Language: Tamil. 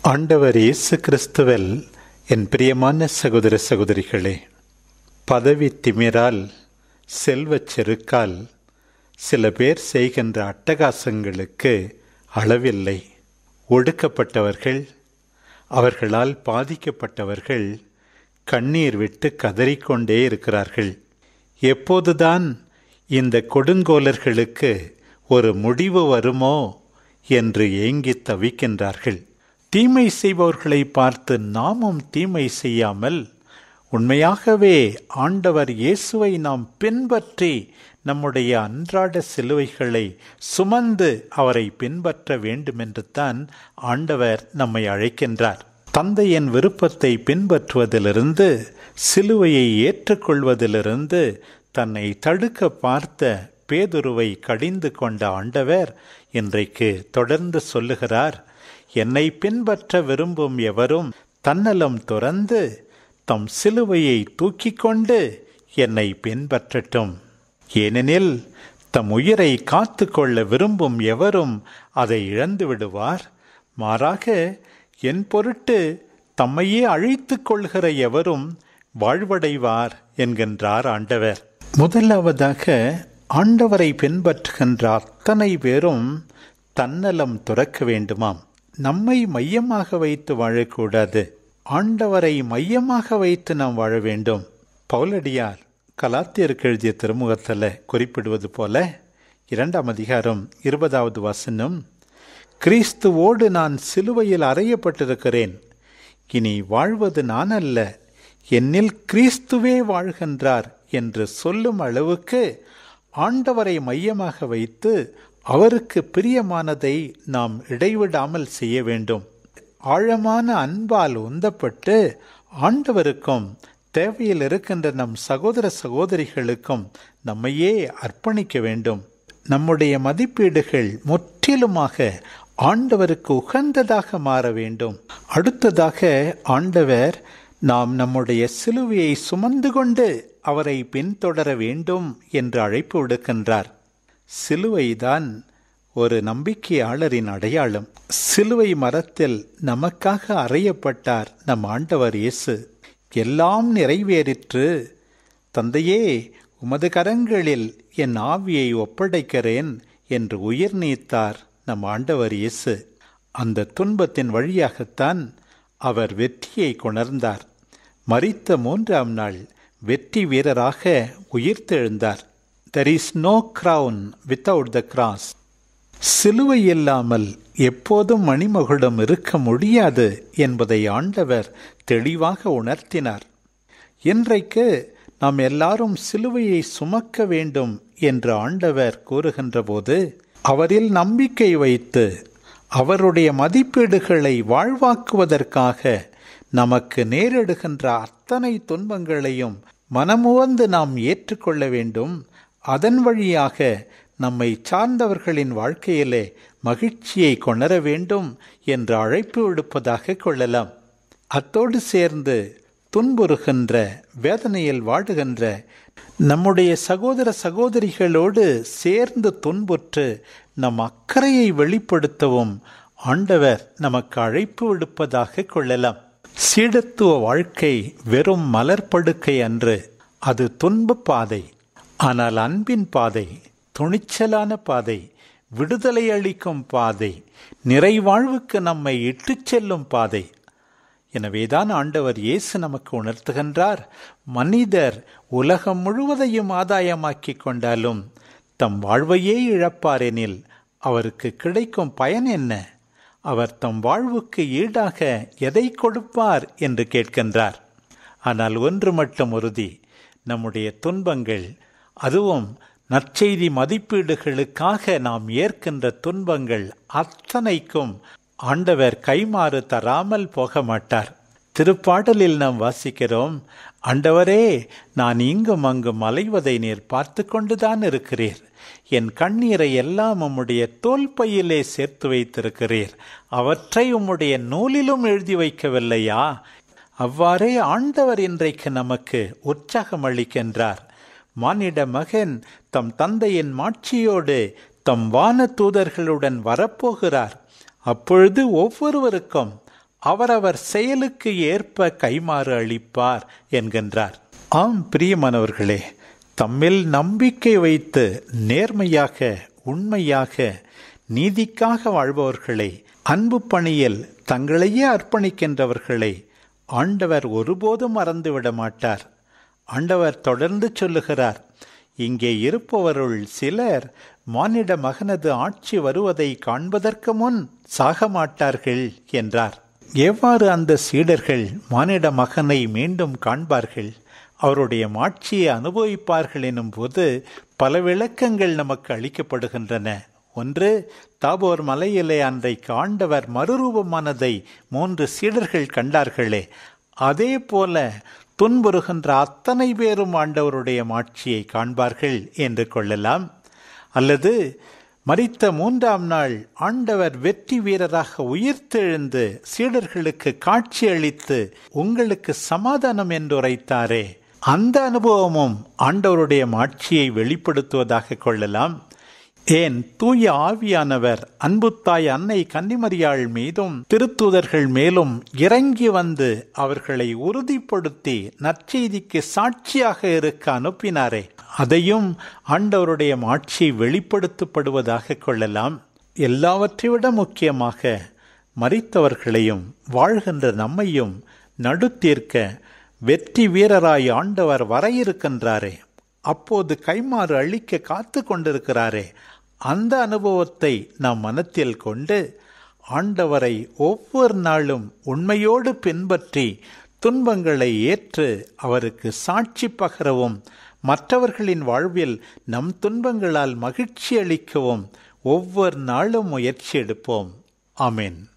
ஆண்டவர் இயேசு கிறிஸ்துவில் என் பிரியமான சகோதர சகோதரிகளே, பதவி திமிரால் செல்வச் செருக்கால் சில பேர் செய்கின்ற அட்டகாசங்களுக்கு அளவில்லை. ஒடுக்கப்பட்டவர்கள், அவர்களால் பாதிக்கப்பட்டவர்கள் கண்ணீர் விட்டு கதறிக்கொண்டே இருக்கிறார்கள். எப்போதுதான் இந்த கொடுங்கோலர்களுக்கு ஒரு முடிவு வருமோ என்று ஏங்கி தவிக்கின்றார்கள். தீமை செய்பவர்களை பார்த்து நாமும் தீமை செய்யாமல் உண்மையாகவே ஆண்டவர் இயேசுவை நாம் பின்பற்றி நம்முடைய அன்றாட சிலுவைகளை சுமந்து அவரை பின்பற்ற வேண்டுமென்று தான் ஆண்டவர் நம்மை அழைக்கின்றார். தந்தையின் விருப்பத்தை பின்பற்றுவதிலிருந்து, சிலுவையை ஏற்றுக்கொள்வதிலிருந்து தன்னை தடுக்க பார்த்த பேதுருவை கடிந்து கொண்ட ஆண்டவர் இன்றைக்கு தொடர்ந்து சொல்லுகிறார், என்னை பின்பற்ற விரும்பும் எவரும் தன்னலம் துறந்து தம் சிலுவையை தூக்கி கொண்டு என்னை பின்பற்றட்டும். ஏனெனில் தம் உயிரை காத்து கொள்ள விரும்பும் எவரும் அதை இழந்து விடுவார். மாறாக என் பொருட்டு தம்மையே அழித்து கொள்கிற எவரும் வாழ்வடைவார் என்கின்றார் ஆண்டவர். முதலாவதாக ஆண்டவரை பின்பற்றுகின்ற அத்தனை பேரும் தன்னலம் துறக்க வேண்டுமாம். நம்மை மையமாக வைத்து வாழக்கூடாது, ஆண்டவரை மையமாக வைத்து நாம் வாழ வேண்டும். பவுலடியார் கலாத்தியருக்கு எழுதிய திருமுகத்தில் குறிப்பிடுவது போல 2ஆம் அதிகாரம் 20வது வசனம், கிறிஸ்துவோடு நான் சிலுவையில் அறையப்பட்டிருக்கிறேன், இனி வாழ்வது நான் அல்ல, என்னில் கிறிஸ்துவே வாழ்கின்றார் என்று சொல்லும் அளவுக்கு ஆண்டவரை மையமாக வைத்து அவருக்கு பிரியமானதை நாம் இடைவிடாமல் செய்ய வேண்டும். ஆழமான அன்பால் உந்தப்பட்டு ஆண்டவருக்கும் தேவையில் இருக்கின்ற நம் சகோதர சகோதரிகளுக்கும் நம்மையே அர்ப்பணிக்க வேண்டும். நம்முடைய மதிப்பீடுகள் முற்றிலுமாக ஆண்டவருக்கு உகந்ததாக மாற வேண்டும். அடுத்ததாக ஆண்டவர் நாம் நம்முடைய சிலுவையை சுமந்து கொண்டு அவரை பின்தொடர வேண்டும் என்று அழைப்பு விடுக்கின்றார். சிலுவைதான் ஒரு நம்பிக்கையாளரின் அடையாளம். சிலுவை மரத்தில் நமக்காக அறையப்பட்டார் நம் ஆண்டவர் இயேசு. எல்லாம் நிறைவேறிற்று, தந்தையே உமது கரங்களில் என் ஆவியை ஒப்படைக்கிறேன் என்று உயிர் நீத்தார் நம் ஆண்டவர் இயேசு. அந்த துன்பத்தின் வழியாகத்தான் அவர் வெற்றியை கொணர்ந்தார். மரித்த 3ஆம் நாள் வெற்றி வீரராக உயிர்த்தெழுந்தார். There is no crown without the cross. சிலுவை இல்லாமல் எப்போதும் மணிமகுடம் இருக்க முடியாது என்பதை ஆண்டவர் தெளிவாக உணர்த்தினார். இன்றைக்கு நாம் எல்லாரும் சிலுவையை சுமக்க வேண்டும் என்று ஆண்டவர் கூறுகின்ற போது, அவரில் நம்பிக்கை வைத்து அவருடைய மதிப்பீடுகளை வாழ்வாக்குவதற்காக நமக்கு நேரிடுகின்ற அத்தனை துன்பங்களையும் மனமுவந்து நாம் ஏற்றுக்கொள்ள வேண்டும். அதன் வழியாக நம்மை சார்ந்தவர்களின் வாழ்க்கையிலே மகிழ்ச்சியை கொணர வேண்டும் என்று அழைப்பு விடுப்பதாக கொள்ளலாம். அத்தோடு சேர்ந்து துன்புறுகின்ற, வேதனையில் வாடுகின்ற நம்முடைய சகோதர சகோதரிகளோடு சேர்ந்து துன்புற்று நம் அக்கறையை வெளிப்படுத்தவும் ஆண்டவர் நமக்கு அழைப்பு விடுப்பதாக கொள்ளலாம். சீடத்துவ வாழ்க்கை வெறும் மலர்படுக்கை அன்று, அது துன்ப பாதை. ஆனால் அன்பின் பாதை, துணிச்சலான பாதை, விடுதலை அளிக்கும் பாதை, நிறைவாழ்வுக்கு நம்மை இட்டுச் செல்லும் பாதை. எனவேதான் ஆண்டவர் இயேசு நமக்கு உணர்த்துகின்றார், மனிதர் உலகம் முழுவதையும் ஆதாயமாக்கி கொண்டாலும் தம் வாழ்வையே இழப்பாரெனில் அவருக்கு கிடைக்கும் பயன் என்ன? அவர் தம் வாழ்வுக்கு ஈடாக எதை கொடுப்பார் என்று கேட்கின்றார். ஆனால் ஒன்று மட்டும் உறுதி, நம்முடைய துன்பங்கள், அதுவும் நற்செய்தி மதிப்பீடுகளுக்காக நாம் ஏற்கின்ற துன்பங்கள் அத்தனைக்கும் ஆண்டவர் கைமாறு தராமல் போக மாட்டார். திருப்பாடலில் நாம் வாசிக்கிறோம், ஆண்டவரே, நான் இங்கும் அங்கும் அலைவதை நீர் பார்த்து கொண்டுதான் இருக்கிறீர், என் கண்ணீரை எல்லாம் உம்முடைய தோல் பையிலே சேர்த்து வைத்திருக்கிறீர், அவற்றை உம்முடைய நூலிலும் எழுதி வைக்கவில்லையா? அவ்வாறே ஆண்டவர் இன்றைக்கு நமக்கு உற்சாகம் அளிக்கின்றார். மானிட மகன் தம் தந்தையின் மாட்சியோடு தம் வான தூதர்களுடன் வரப்போகிறார். அப்பொழுது ஒவ்வொருவருக்கும் அவரவர் செயலுக்கு ஏற்ப கைமாறு அளிப்பார் என்கின்றார். ஆம் பிரியமானவர்களே, தம்மில் நம்பிக்கை வைத்து நேர்மையாக, உண்மையாக, நீதிக்காக வாழ்பவர்களை, அன்பு பணியில் தங்களையே அர்ப்பணிக்கின்றவர்களை ஆண்டவர் ஒருபோதும் மறந்துவிட மாட்டார். ஆண்டவர் தொடர்ந்து சொல்லுகிறார், இங்கே இருப்பவருள் சிலர் மானிட மகனது ஆட்சி வருவதை காண்பதற்கு முன் சாக மாட்டார்கள் என்றார். எவ்வாறு அந்த சீடர்கள் மானிட மகனை மீண்டும் காண்பார்கள், அவருடைய மாட்சியை அனுபவிப்பார்கள் எனும் போது பல விளக்கங்கள் நமக்கு அளிக்கப்படுகின்றன. ஒன்று, தாபோர் மலையிலே அன்றைக்கு ஆண்டவர் மறுரூபமானதை 3 சீடர்கள் கண்டார்களே, அதே போல துன்புறுகின்ற அத்தனை பேரும் ஆண்டவருடைய மாட்சியை காண்பார்கள் என்று கொள்ளலாம். அல்லது மரித்த 3ஆம் நாள் ஆண்டவர் வெற்றி வீரராக உயிர்த்தெழுந்து சீடர்களுக்கு காட்சி அளித்து உங்களுக்கு சமாதானம் என்று உரைத்தாரே, அந்த அனுபவமும் ஆண்டவருடைய மாட்சியை வெளிப்படுத்துவதாக கொள்ளலாம். ஏன் தூய ஆவியானவர் அன்புத்தாய் அன்னை கன்னிமரியாள் மீதும் திருத்தூதர்கள் மேலும் இறங்கி வந்து அவர்களை உறுதிப்படுத்தி நற்செய்திக்கு சாட்சியாக இருக்க அனுப்பினாரே, அதையும் ஆண்டவருடைய மாட்சி வெளிப்படுத்தப்படுவதாக கொள்ளலாம். எல்லாவற்றை விட முக்கியமாக மரித்தவர்களையும் வாழ்கின்ற நம்மையும் நடுத்தீர்க்க வெற்றி வீரராய் ஆண்டவர் வர இருக்கின்றாரே, அப்போது கைமாறு அளிக்க காத்து கொண்டிருக்கிறாரே, அந்த அனுபவத்தை நாம் மனத்தில் கொண்டு ஆண்டவரை ஒவ்வொரு நாளும் உண்மையோடு பின்பற்றி துன்பங்களை ஏற்று அவருக்கு சாட்சி பகரவும், மற்றவர்களின் வாழ்வில் நம் துன்பங்களால் மகிழ்ச்சி அளிக்கவும் ஒவ்வொரு நாளும் முயற்சி எடுப்போம். ஆமென்.